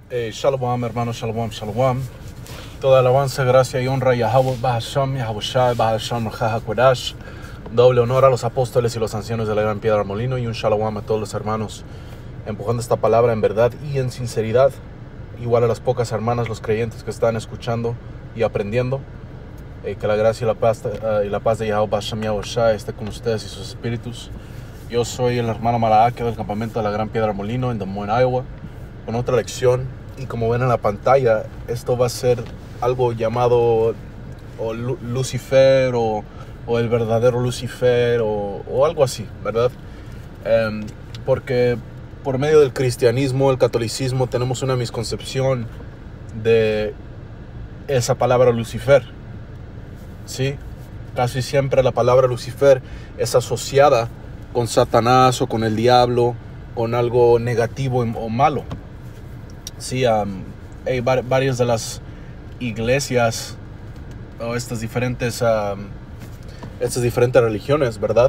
Shalom, hermanos, shalom, shalom. Toda alabanza, gracia y honra a Yahweh, Bahasham, Yahushai, Bahasham, Hahakwadash. Doble honor a los apóstoles y los ancianos de la Gran Piedra Molino, y un shalom a todos los hermanos empujando esta palabra en verdad y en sinceridad. Igual a las pocas hermanas, los creyentes que están escuchando y aprendiendo. Que la gracia y la paz de Yahweh, Bahasham, Yahushai esté con ustedes y sus espíritus. Yo soy el hermano Malaque del campamento de la Gran Piedra Molino en Des Moines, Iowa, con otra lección. Y como ven en la pantalla, esto va a ser algo llamado Lucifer o el verdadero Lucifer o algo así, ¿verdad? Porque por medio del cristianismo, el catolicismo, tenemos una misconcepción de esa palabra Lucifer, ¿sí? Casi siempre la palabra Lucifer es asociada con Satanás o con el diablo, con algo negativo o malo. Sí, hay varias de las iglesias o estas diferentes religiones, ¿verdad?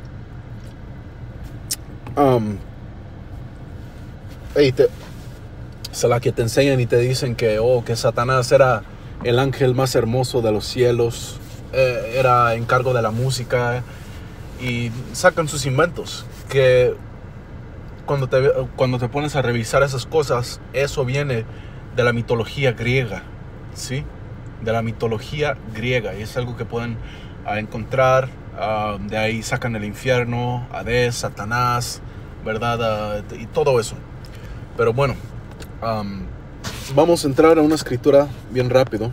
La que te enseñan y te dicen que Satanás era el ángel más hermoso de los cielos, era encargo de la música, y sacan sus inventos, que cuando te pones a revisar esas cosas, eso viene de la mitología griega, ¿sí? De la mitología griega, y es algo que pueden encontrar. De ahí sacan el infierno, Hades, Satanás, ¿verdad? Y todo eso. Pero bueno, vamos a entrar a una escritura bien rápido,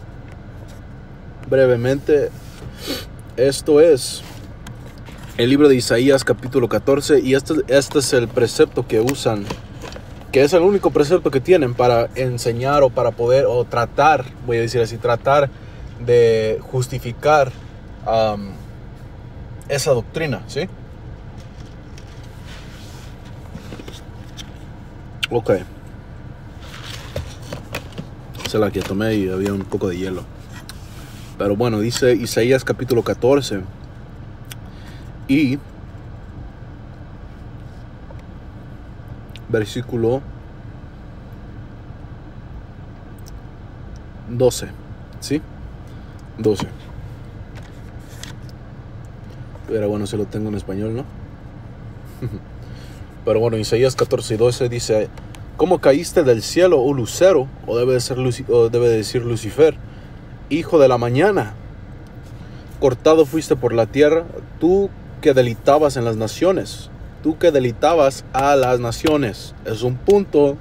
brevemente. Esto es el libro de Isaías capítulo 14, y este es el precepto que usan, que es el único precepto que tienen para enseñar o para poder, o tratar, voy a decir así, tratar de justificar esa doctrina, ¿sí? Ok. Esa es la que tomé y había un poco de hielo. Pero bueno, dice Isaías capítulo 14. Y versículo 12, ¿sí? 12. Pero bueno, se lo tengo en español, ¿no? Pero bueno, Isaías 14 y 12 dice: ¿Cómo caíste del cielo, oh lucero? O debe decir Lucifer, hijo de la mañana. Cortado fuiste por la tierra, tú que deleitabas en las naciones, tú que deleitabas a las naciones. Es un punto,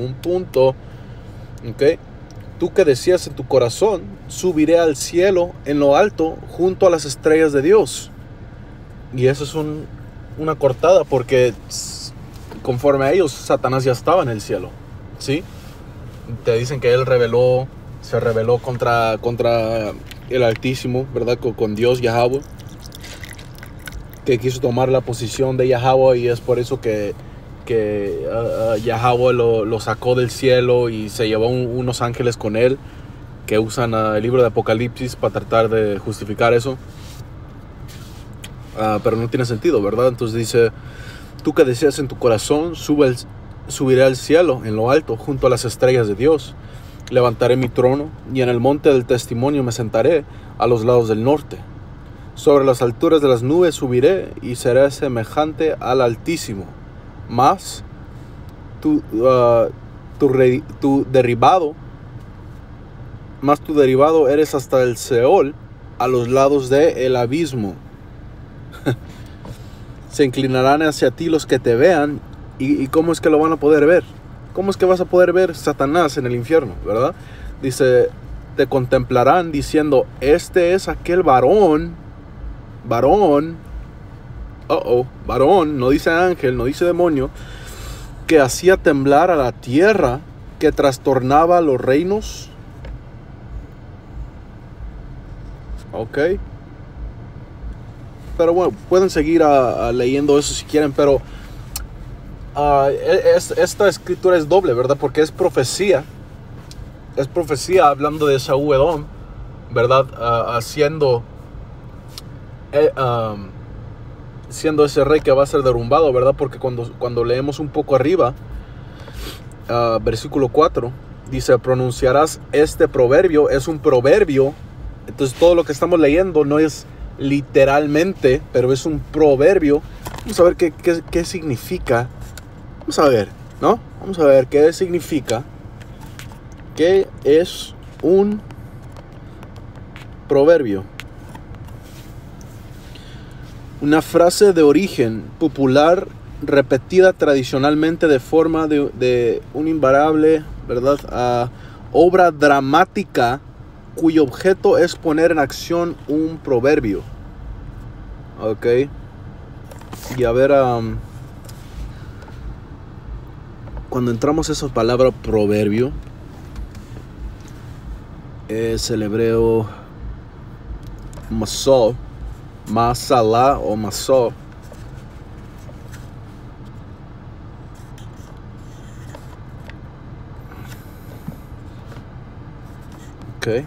¿ok? Tú que decías en tu corazón: subiré al cielo en lo alto, junto a las estrellas de Dios. Y eso es una cortada, porque conforme a ellos, Satanás ya estaba en el cielo, ¿sí? Te dicen que él se rebeló contra el Altísimo, ¿verdad? Con Dios, Yahweh, que quiso tomar la posición de Yahweh, y es por eso que Yahweh lo sacó del cielo y se llevó unos ángeles con él, que usan el libro de Apocalipsis para tratar de justificar eso. Pero no tiene sentido, ¿verdad? Entonces dice: tú que deseas en tu corazón, subiré al cielo en lo alto, junto a las estrellas de Dios. Levantaré mi trono, y en el monte del testimonio me sentaré a los lados del norte. Sobre las alturas de las nubes subiré, y seré semejante al Altísimo. Mas tu derribado eres hasta el Seol, a los lados del abismo. Se inclinarán hacia ti los que te vean. ¿Y cómo es que lo van a poder ver? ¿Cómo es que vas a poder ver Satanás en el infierno, verdad? Dice: te contemplarán diciendo: este es aquel varón, varón, no dice ángel, no dice demonio, que hacía temblar a la tierra, que trastornaba los reinos. Ok. Pero bueno, pueden seguir leyendo eso si quieren, pero esta escritura es doble, ¿verdad? Porque es profecía hablando de Saúl Edom, ¿verdad? Siendo ese rey que va a ser derrumbado, ¿verdad? Porque cuando leemos un poco arriba, versículo 4, dice, pronunciarás este proverbio. Es un proverbio. Entonces todo lo que estamos leyendo no es literalmente, pero es un proverbio. Vamos a ver qué significa. Vamos a ver, ¿no? Vamos a ver qué significa. ¿Qué es un proverbio? Una frase de origen popular repetida tradicionalmente de forma de un invariable, ¿verdad? Obra dramática cuyo objeto es poner en acción un proverbio. Ok. Y a ver, cuando entramos a esa palabra proverbio, es el hebreo masó, masalá o masó. Ok.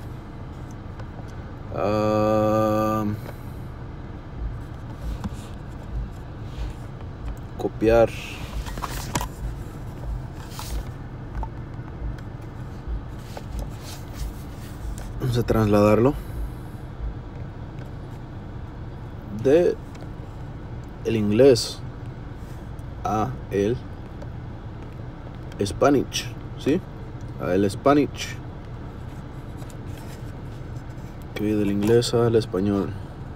Copiar. Vamos a trasladarlo de el inglés a el Spanish, ¿sí? A el Spanish. Ok, del inglés al español.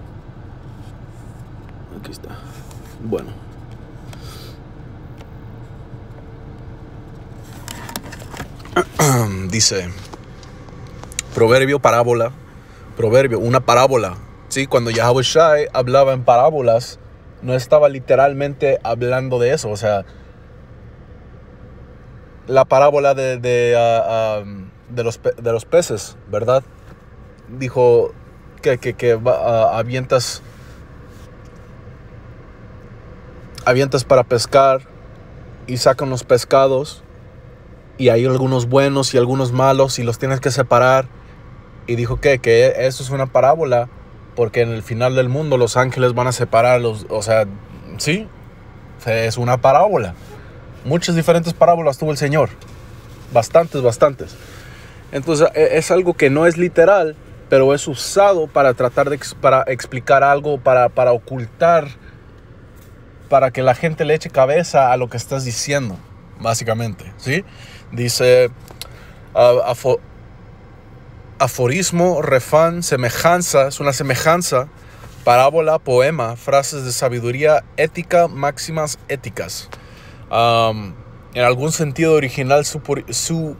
Aquí está. Bueno. Dice proverbio, parábola. Proverbio, una parábola. ¿Sí? Cuando Yahweh Shai hablaba en parábolas, no estaba literalmente hablando de eso. O sea, la parábola de los peces, ¿verdad? Dijo que avientas para pescar y sacan los pescados, y hay algunos buenos y algunos malos y los tienes que separar. Y dijo que eso es una parábola, porque en el final del mundo los ángeles van a separarlos. O sea, sí, es una parábola. Muchas diferentes parábolas tuvo el Señor. Bastantes. Entonces es algo que no es literal, pero es usado para tratar para explicar algo, para ocultar, para que la gente le eche cabeza a lo que estás diciendo, básicamente, ¿sí? Dice aforismo, refrán, semejanza, es una semejanza, parábola, poema, frases de sabiduría ética, máximas éticas. En algún sentido original, su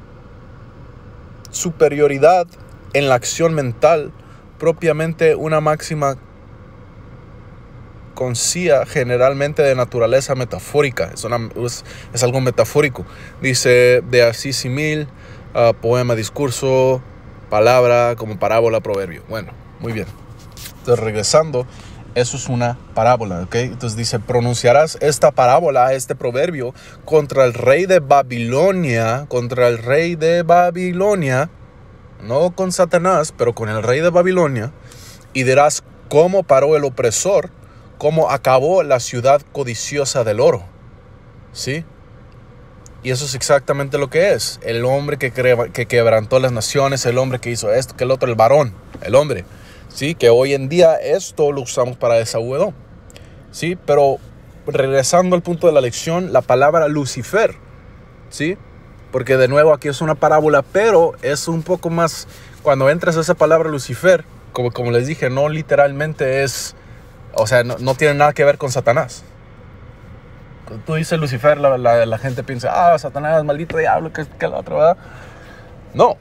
superioridad en la acción mental, propiamente una máxima consía generalmente de naturaleza metafórica. Es algo metafórico. Dice de así simil, poema, discurso, palabra, como parábola, proverbio. Bueno, muy bien. Entonces, regresando, eso es una parábola, ¿ok? Entonces dice, pronunciarás esta parábola, este proverbio, contra el rey de Babilonia, no con Satanás, pero con el rey de Babilonia, y dirás cómo paró el opresor, cómo acabó la ciudad codiciosa del oro, ¿sí? Y eso es exactamente lo que es. El hombre que quebrantó las naciones, el hombre que hizo esto, que el otro, el varón, el hombre, ¿sí? Que hoy en día esto lo usamos para desahuedón, ¿sí? Pero regresando al punto de la lección, la palabra Lucifer, ¿sí? Porque de nuevo aquí es una parábola, pero es un poco más, cuando entras a esa palabra Lucifer, como les dije, no literalmente es, o sea, no tiene nada que ver con Satanás. Cuando tú dices Lucifer, la gente piensa, Satanás, maldito diablo, que la otra, ¿verdad? No.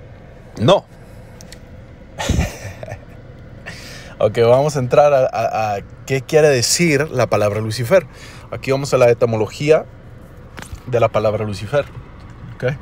Ok, vamos a entrar a qué quiere decir la palabra Lucifer. Aquí vamos a la etimología de la palabra Lucifer. Ok.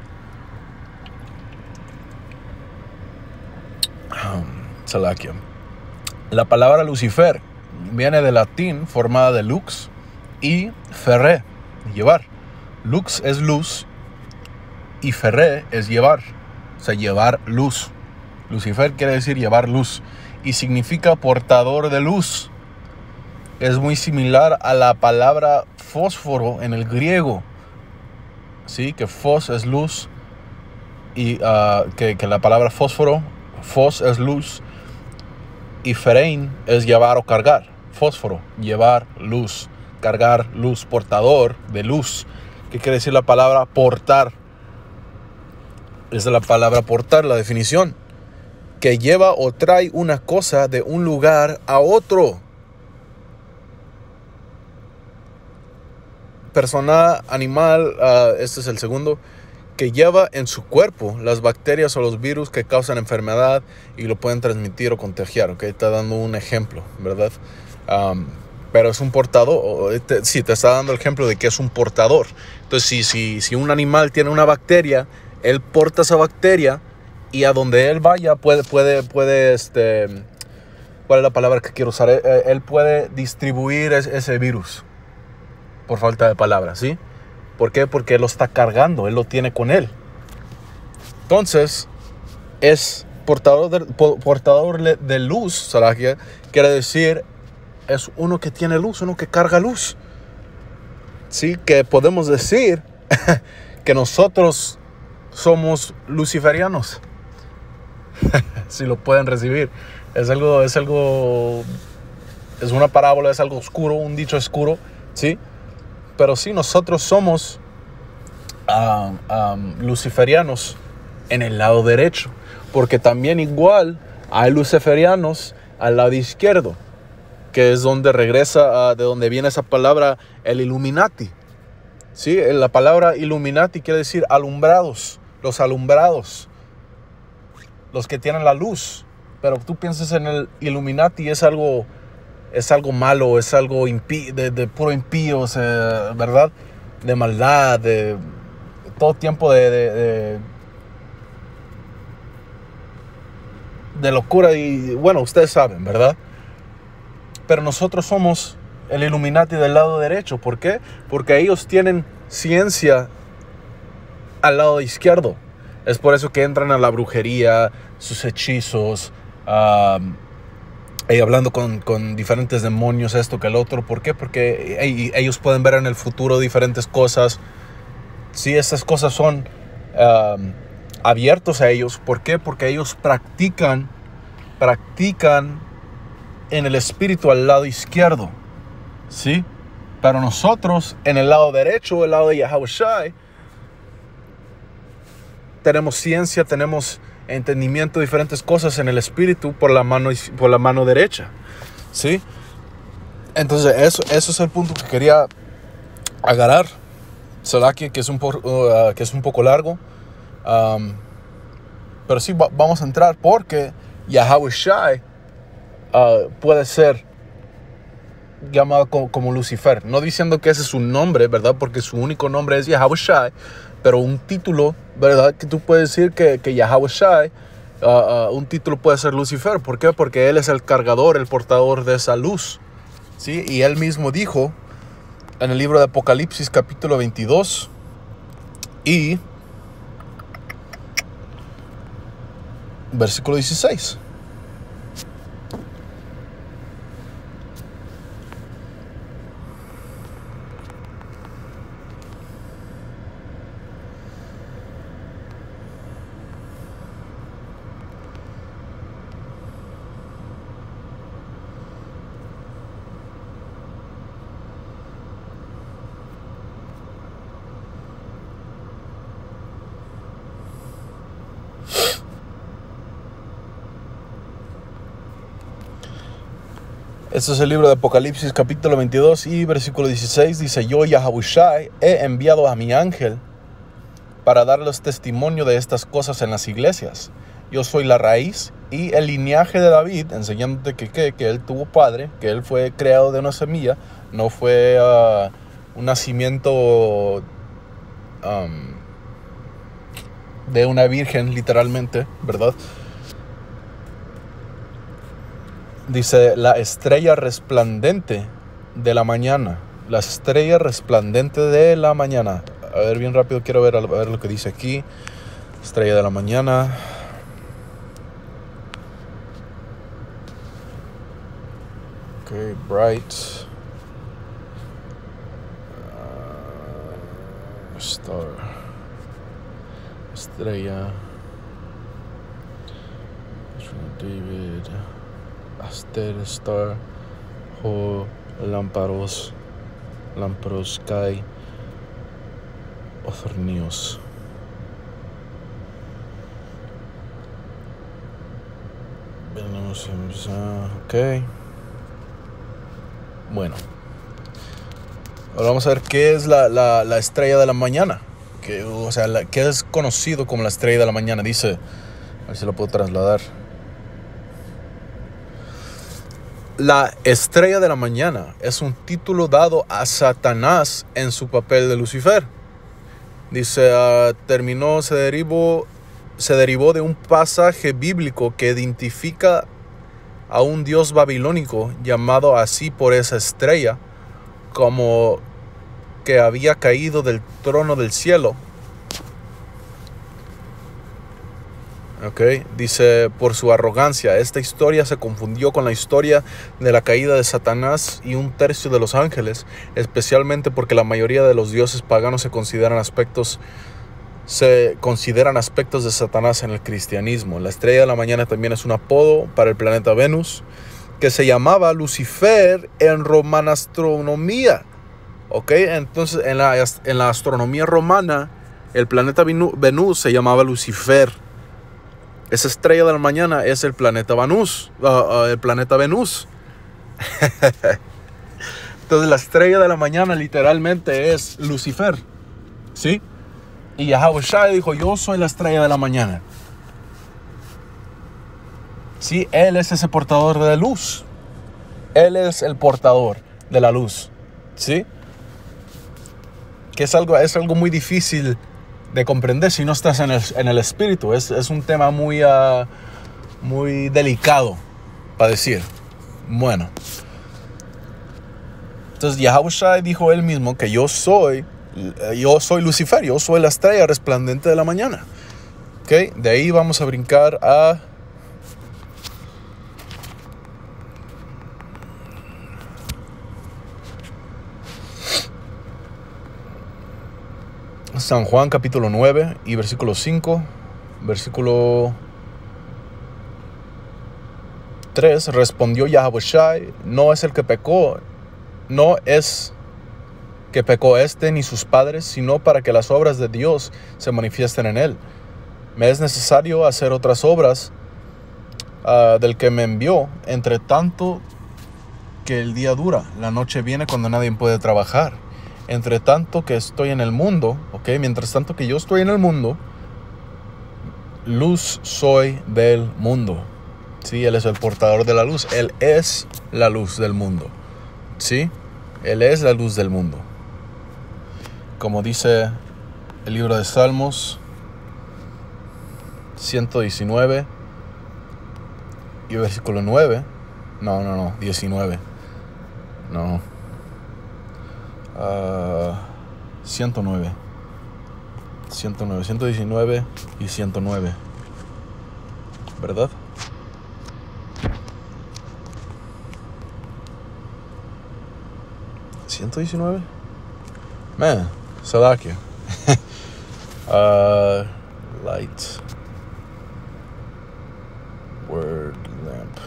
Salakia. La palabra Lucifer viene del latín formada de lux y ferre, llevar. Lux es luz y ferre es llevar, o sea, llevar luz. Lucifer quiere decir llevar luz y significa portador de luz. Es muy similar a la palabra fósforo en el griego. ¿sí? Que fos es luz y que la palabra fósforo, fos es luz y ferein es llevar o cargar. Fósforo, llevar luz, cargar luz, portador de luz. ¿Qué quiere decir la palabra portar? Es la palabra portar, la definición. Que lleva o trae una cosa de un lugar a otro. Persona, animal, este es el segundo. Que lleva en su cuerpo las bacterias o los virus que causan enfermedad y lo pueden transmitir o contagiar. ¿Okay? Está dando un ejemplo, ¿verdad? Pero es un portador. Sí, te está dando el ejemplo de que es un portador. Entonces, si un animal tiene una bacteria, él porta esa bacteria y a donde él vaya puede ¿cuál es la palabra que quiero usar? Él puede distribuir ese virus, por falta de palabras, ¿sí? ¿Por qué? Porque él lo está cargando, él lo tiene con él. Entonces, es portador de luz, Salakia, quiere decir, es uno que tiene luz, uno que carga luz. Sí, que podemos decir que nosotros somos luciferianos. Si lo pueden recibir. Es una parábola, es algo oscuro, un dicho oscuro, ¿sí? Pero sí, nosotros somos luciferianos en el lado derecho. Porque también igual hay luciferianos al lado izquierdo, que es donde regresa, de donde viene esa palabra, el Illuminati. ¿Sí? La palabra Illuminati quiere decir alumbrados, los alumbrados, los que tienen la luz. Pero tú piensas en el Illuminati, es algo malo, es algo de puro impío, ¿verdad? De maldad, de todo tiempo de locura y bueno, ustedes saben, ¿verdad? Pero nosotros somos el Illuminati del lado derecho. ¿Por qué? Porque ellos tienen ciencia al lado izquierdo. Es por eso que entran a la brujería, sus hechizos, y hablando con diferentes demonios, esto que el otro. ¿Por qué? Porque ellos pueden ver en el futuro diferentes cosas. Sí, estas cosas son abiertos a ellos. ¿Por qué? Porque ellos practican en el espíritu al lado izquierdo. ¿Sí? Pero nosotros en el lado derecho, el lado de Yahawashi, tenemos ciencia, tenemos entendimiento de diferentes cosas en el espíritu por la mano derecha. ¿Sí? Entonces eso es el punto que quería agarrar. Salakia, que es un poco largo. Pero sí, vamos a entrar porque Yahawashi puede ser llamado como Lucifer. No diciendo que ese es su nombre, ¿verdad? Porque su único nombre es Yahawashi. Pero un título, ¿verdad? Que tú puedes decir que Yahawashi, un título puede ser Lucifer. ¿Por qué? Porque él es el cargador, el portador de esa luz. ¿Sí? Y él mismo dijo en el libro de Apocalipsis capítulo 22 y versículo 16. Este es el libro de Apocalipsis capítulo 22 y versículo 16. Dice: yo, Yahawashi, he enviado a mi ángel para darles testimonio de estas cosas en las iglesias. Yo soy la raíz y el linaje de David, enseñándote que él tuvo padre, que él fue creado de una semilla, no fue un nacimiento de una virgen, literalmente, ¿verdad? Dice: la estrella resplandente de la mañana. La estrella resplandente de la mañana. A ver, bien rápido, quiero ver lo que dice aquí. Estrella de la mañana. Ok, bright. Star. Estrella. David. Aster, Star. Ho. Lámparos. Lámparos. Kai. Othornios. Ok. Bueno. Ahora vamos a ver qué es la estrella de la mañana. Que es conocido como la estrella de la mañana. Dice, a ver si lo puedo trasladar. La estrella de la mañana es un título dado a Satanás en su papel de Lucifer. Dice, se derivó de un pasaje bíblico que identifica a un dios babilónico llamado así por esa estrella, como que había caído del trono del cielo. Dice, por su arrogancia, esta historia se confundió con la historia de la caída de Satanás y un tercio de los ángeles, especialmente porque la mayoría de los dioses paganos se consideran aspectos de Satanás en el cristianismo. La estrella de la mañana también es un apodo para el planeta Venus, que se llamaba Lucifer en romana astronomía. Entonces en la astronomía romana, el planeta Venus se llamaba Lucifer. Esa estrella de la mañana es el planeta Venus. Entonces la estrella de la mañana literalmente es Lucifer. ¿Sí? Y Yahweh Shai dijo, yo soy la estrella de la mañana. Sí, Él es ese portador de luz. Él es el portador de la luz. ¿Sí? Que es algo muy difícil de comprender si no estás en el espíritu. Es un tema muy delicado para decir. Bueno. Entonces Yahweh Shai dijo él mismo que yo soy Lucifer, yo soy la estrella resplandente de la mañana. De ahí vamos a brincar a San Juan capítulo 9 y versículo 5. Versículo 3. Respondió Yahweh Shai, no es que pecó ni sus padres, sino para que las obras de Dios se manifiesten en él. Me es necesario hacer otras obras del que me envió, entre tanto que el día dura. La noche viene cuando nadie puede trabajar. Entre tanto que estoy en el mundo, mientras tanto que yo estoy en el mundo, luz soy del mundo. Sí, Él es el portador de la luz. Él es la luz del mundo. Sí, Él es la luz del mundo. Como dice el libro de Salmos 119 y versículo 9. No, 19. No. 119 119 y 109, ¿verdad? ¿119? Man, Salakia. Light. Word lamp.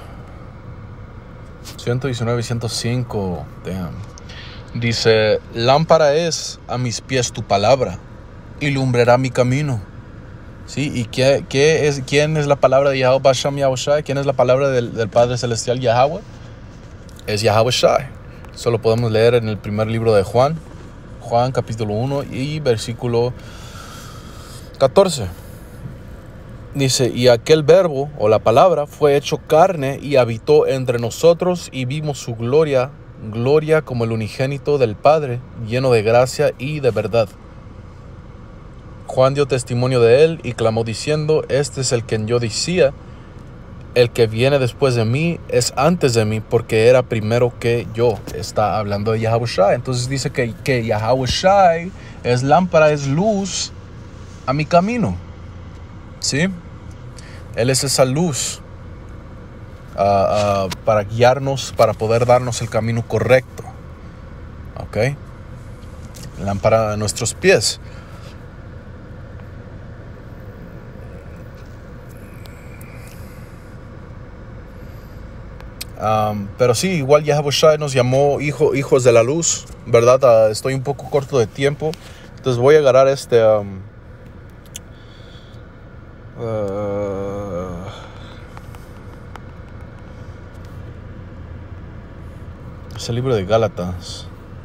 119 y 105. Damn. Dice, lámpara es a mis pies tu palabra y lumbrará mi camino. ¿Sí? ¿Y quién es la palabra de Yahweh Basham Yahweh Shai? ¿Quién es la palabra del Padre Celestial Yahweh? Es Yahweh Shai. Eso lo podemos leer en el primer libro de Juan. Juan capítulo 1 y versículo 14. Dice, y aquel verbo o la palabra fue hecho carne y habitó entre nosotros y vimos su gloria como el unigénito del Padre, lleno de gracia y de verdad. Juan dio testimonio de él y clamó diciendo, este es el que yo decía, el que viene después de mí es antes de mí, porque era primero que yo. Está hablando de Yahweh Shai. Entonces dice que Yahweh Shai es lámpara, es luz a mi camino. ¿Sí? Él es esa luz para guiarnos, para poder darnos el camino correcto. Lámpara a nuestros pies. Pero sí, igual Yahweh Shai nos llamó hijos de la luz, ¿verdad? Estoy un poco corto de tiempo, entonces voy a agarrar este el libro de Gálatas.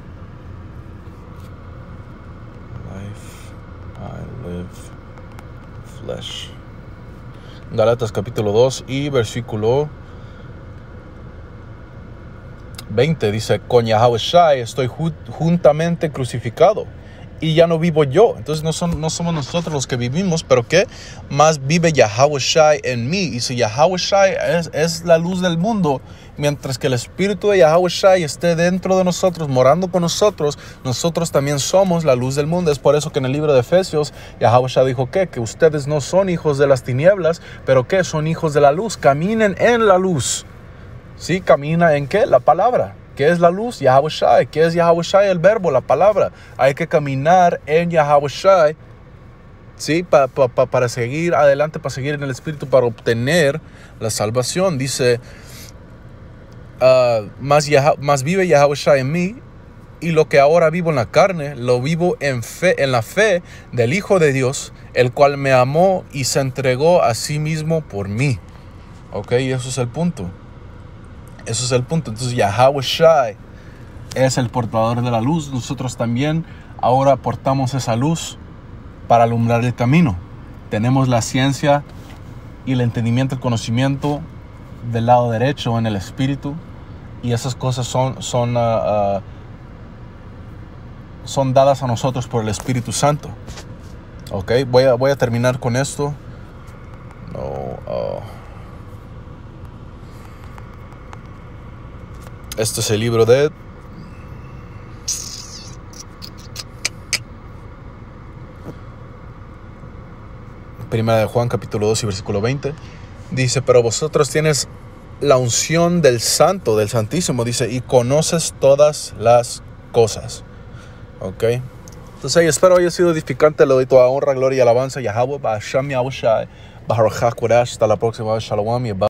Life, I live flesh. Gálatas capítulo 2 y versículo 20 dice: con Yahweh Shai estoy juntamente crucificado y ya no vivo yo. Entonces no somos nosotros los que vivimos, pero que más vive Yahweh Shai en mí. Y si Yahweh Shai es la luz del mundo, mientras que el espíritu de Yahweh Shai esté dentro de nosotros, morando con nosotros, nosotros también somos la luz del mundo. Es por eso que en el libro de Efesios Yahweh Shai dijo que ustedes no son hijos de las tinieblas, pero que son hijos de la luz. Caminen en la luz. ¿Sí? ¿Camina en qué? La palabra. ¿Qué es la luz? Yahweh Shai. ¿Qué es Yahweh Shai? El verbo, la palabra. Hay que caminar en Yahweh Shai, ¿sí? Para seguir adelante, para seguir en el Espíritu, para obtener la salvación. Dice, más vive Yahweh Shai en mí, y lo que ahora vivo en la carne, lo vivo en la fe del Hijo de Dios, el cual me amó y se entregó a sí mismo por mí. ¿Ok? Y eso es el punto. Eso es el punto. Entonces Yahweh Shai es el portador de la luz. Nosotros también ahora portamos esa luz para alumbrar el camino. Tenemos la ciencia y el entendimiento, el conocimiento del lado derecho en el espíritu. Y esas cosas son dadas a nosotros por el Espíritu Santo. Ok, voy a terminar con esto. Este es el libro de Primera de Juan, capítulo 2 y versículo 20. Dice, pero vosotros tienes la unción del Santo, del Santísimo, dice, y conoces todas las cosas. Ok. Entonces, espero haya sido edificante. Le doy toda honra, gloria y alabanza a Yahweh, Ba'asham Yahweh Shai, Baharachah Kodash. Hasta la próxima. Shalom.